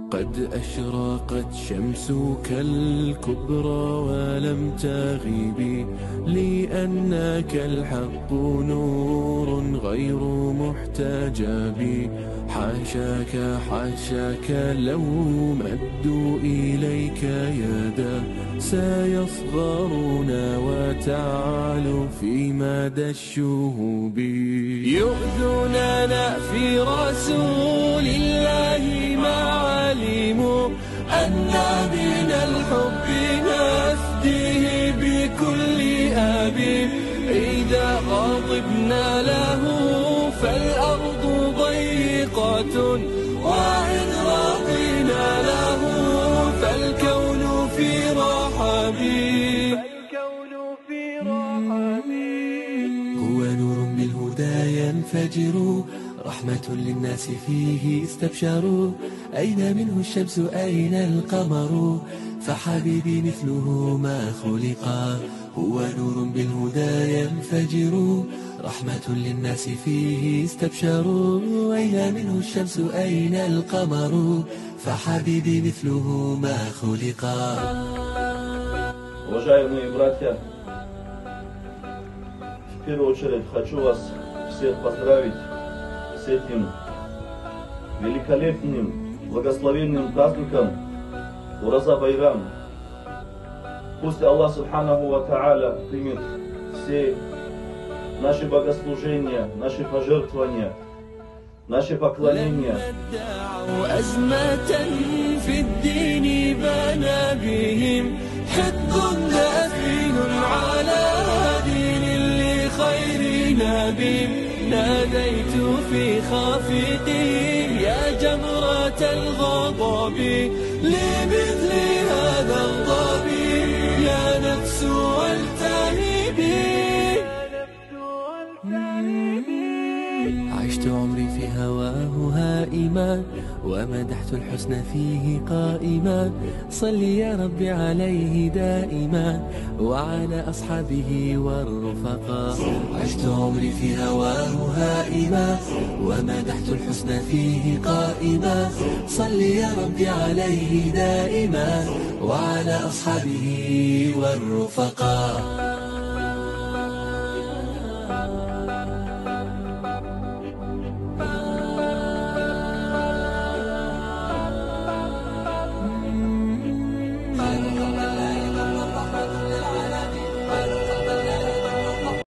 قد أشرقت شمسك الكبرى ولم تغيبي، لأنك الحق نور غير محتجب. حاشاك حاشاك لو مدوا إليك يدا، سيصغرون وتعالوا في مدى الشهوب. يؤذوننا في رسول الله ما علموا أن من الحب نفديه بكل أب. إذا غضبنا له فالأرض ضيقة، وإن رضينا له فالكون في رحب. هو نور بالهدى ينفجر، رحمة للناس فيه استبشروا. أين منه الشمس أين القمر، فحبيبي مثله ما خلقا. هو نور بالهدى ينفجر، رحمة للناس فيه استبشروا. أين منه الشمس أين القمر، فحبيبي مثله ما خلقا. Уважаемые братья, в первую очередь хочу вас всех поздравить с этим великолепным, благословенным праздником Ураза Байрам. Пусть Аллах Субханаху ва Тааля примет все наши богослужения, наши пожертвования, наши поклонения. أزمة في الدين بنى بهم، حقد دافن على دين لخير نبي. ناديت في خافقي يا جمرة الغضب، لمثل هذا الضبي يا نفس والتهبي. عشت عمري في هواه هائما، ومدحت الحسن فيه قائما. صل يا رب عليه دائما، وعلى أصحابه والرفقاء. عشت عمري في هواه هائما، ومدحت الحسن فيه قائما. صل يا رب عليه دائما، وعلى أصحابه والرفقاء.